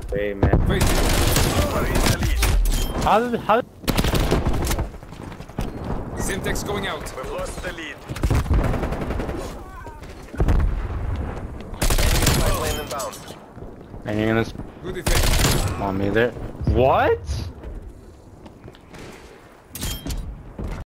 way, man. Wait. How? Syntax going out. We've lost the lead. Enemy inbound. And you're gonna Good defense. on me there? What?